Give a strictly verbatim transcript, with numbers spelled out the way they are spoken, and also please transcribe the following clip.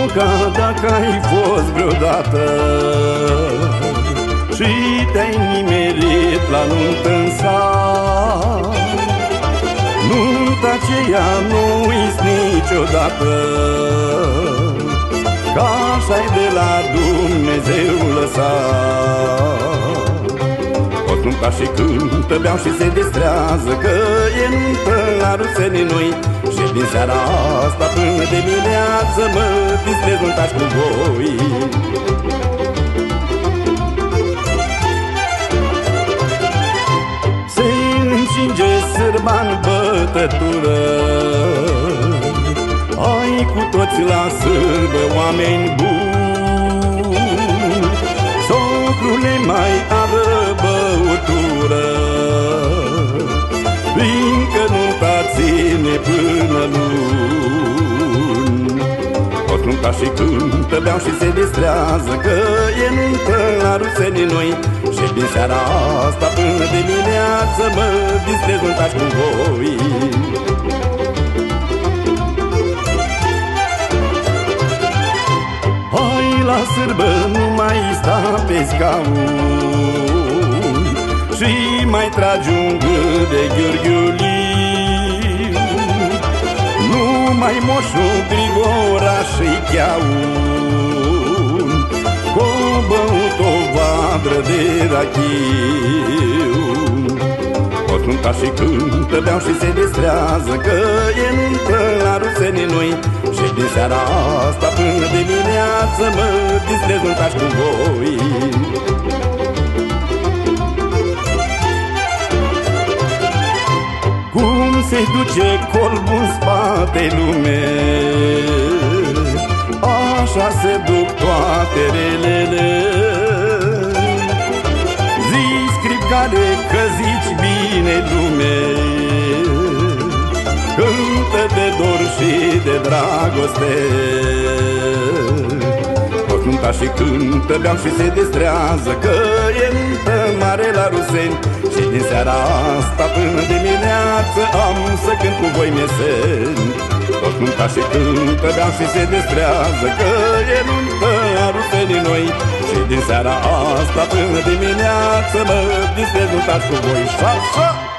ca dacă ai fost vreodată și te-ai nimerit la nuntă în sat. Nunta aceea nu uiți niciodată, că așa-i de la Dumnezeu lăsat. Toți nunta și cântă, beau și se distrează, că e nuntă la rusenii noi. Și din seara asta până dimineață mă distrez nuntași cu voi. Se încinge sârba în bătătură, ai cu toți la sârbă oameni buni. Socrule, mai avă băutură, fiindcă nunta ține până luni. Toți nunta și cântă, beau și se distrează, că e nuntă la rusenii noi. Și din seara asta până dimineață mă distrez nuntași cu voi. Hai la sârbă, nu mai sta pe scaun și mai tragi un gât de ghiurghiuliu. Nu mai moșu Grigora și-i cheaun, cu băut o vadră de rachiu. Toți nunta și cântă, beau și se distrează, că e nuntă la rusenii noi. Și din seara asta până dimineață mă distrez nuntași cu voi. Cum se duce colbul în spate lume, așa se duc toate relele. Zi, scripcare, că zici bine lume, cântă de dor și de dragoste. Toți nunta și cântă, beau și se distrează, că e nuntă mare la ruseni. Și din seara asta până dimineață am să cânt cu voi meseni. Toți nunta și cântă, beau și se distrează, că e nuntă a rusenii noi. Și din seara asta până dimineață mă distrez nuntași cu voi. Și așa!